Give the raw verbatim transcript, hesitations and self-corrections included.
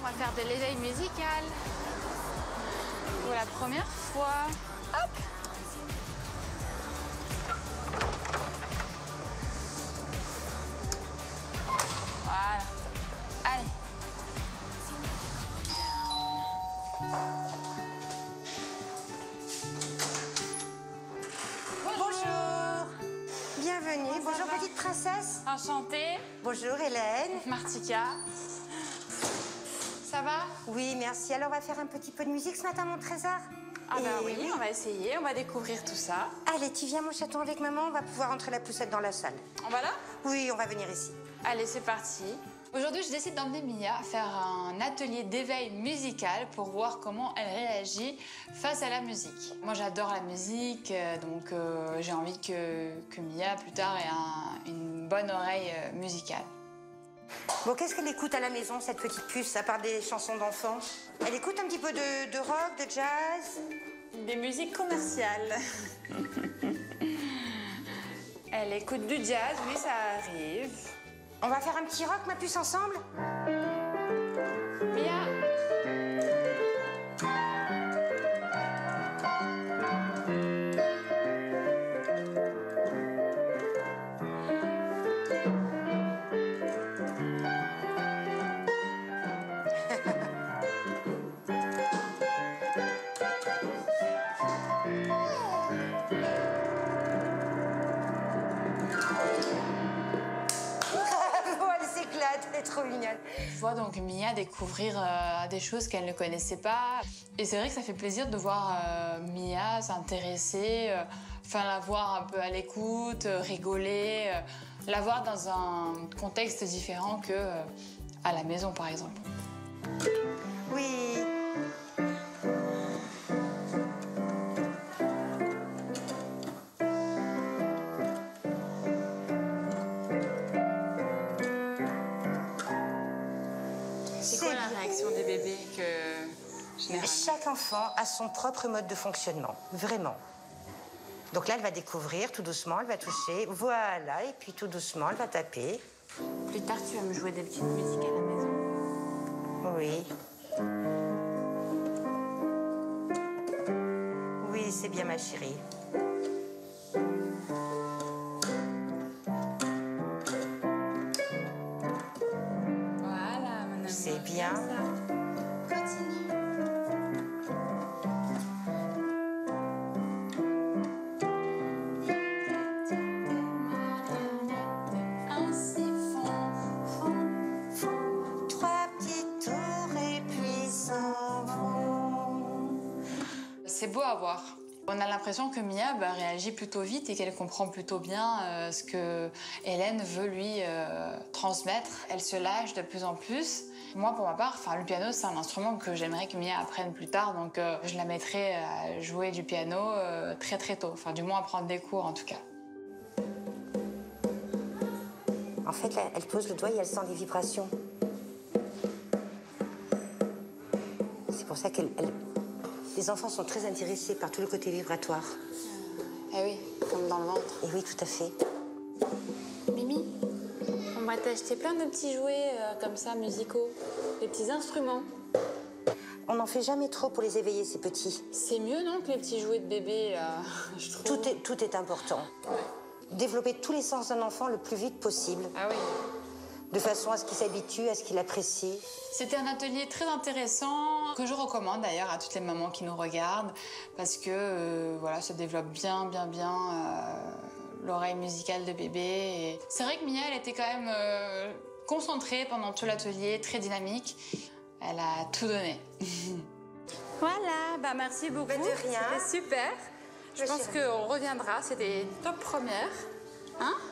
on va faire de l'éveil musical. Pour la première fois. Hop! Voilà. Allez. Bonjour. Bienvenue. Comment ça Bonjour va? petite princesse. Enchantée. Bonjour Hélène. Martika. Ça va? Oui, merci. Alors on va faire un petit peu de musique ce matin, mon trésor. Ah bah Et oui, on va essayer, on va découvrir tout ça. Allez, tu viens mon chaton avec maman, on va pouvoir entrer la poussette dans la salle. On va là? Oui, on va venir ici. Allez, c'est parti. Aujourd'hui, je décide d'emmener Mia faire un atelier d'éveil musical pour voir comment elle réagit face à la musique. Moi, j'adore la musique, euh, donc euh, j'ai envie que, que Mia, plus tard, ait un- une bonne oreille euh, musicale. Bon, qu'est-ce qu'elle écoute à la maison, cette petite puce, à part des chansons d'enfants? Elle écoute un petit peu de, de rock, de jazz? Des musiques commerciales. Elle écoute du jazz, oui, ça arrive. On va faire un petit rock, ma puce, ensemble? Mia. Oh, elle s'éclate, elle est trop mignonne. Je vois donc Mia découvrir euh, des choses qu'elle ne connaissait pas. Et c'est vrai que ça fait plaisir de voir euh, Mia s'intéresser, euh, enfin la voir un peu à l'écoute, euh, rigoler, euh, la voir dans un contexte différent que euh, à la maison par exemple. Oui. C'est quoi la réaction des bébés que généralement? Chaque enfant a son propre mode de fonctionnement, vraiment. Donc là, elle va découvrir tout doucement, elle va toucher, voilà, et puis tout doucement, elle va taper. Plus tard, tu vas me jouer des petites musiques à la maison. Oui. Oui, c'est bien, ma chérie. Voilà, mon amour. C'est bien. Continue. Ainsi font, font. Trois petits tours et puis s'en vont. C'est beau à voir. On a l'impression que Mia bah, réagit plutôt vite et qu'elle comprend plutôt bien euh, ce que Hélène veut lui euh, transmettre. Elle se lâche de plus en plus. Moi, pour ma part, le piano, c'est un instrument que j'aimerais que Mia apprenne plus tard, donc euh, je la mettrai à jouer du piano euh, très très tôt. Enfin, du moins à prendre des cours en tout cas. En fait, là, elle pose le doigt et elle sent les vibrations. C'est pour ça qu'elle... elle- Les enfants sont très intéressés par tout le côté vibratoire. Eh oui, comme dans le ventre. Et oui, tout à fait. Mimi, on va t'acheter plein de petits jouets euh, comme ça, musicaux, des petits instruments. On n'en fait jamais trop pour les éveiller, ces petits. C'est mieux, non, que les petits jouets de bébé, euh, je trouve. Tout est, tout est important. Développer tous les sens d'un enfant le plus vite possible, Ah oui. de façon à ce qu'il s'habitue, à ce qu'il apprécie. C'était un atelier très intéressant que je recommande d'ailleurs à toutes les mamans qui nous regardent parce que euh, voilà, ça développe bien, bien, bien euh, l'oreille musicale de bébé. Et c'est vrai que Mia, elle était quand même euh, concentrée pendant tout l'atelier, très dynamique. Elle a tout donné. Voilà, bah merci beaucoup. Bah, de rien. C'était super. Je Bah, pense chérie. qu'on reviendra. C'était top première. Hein?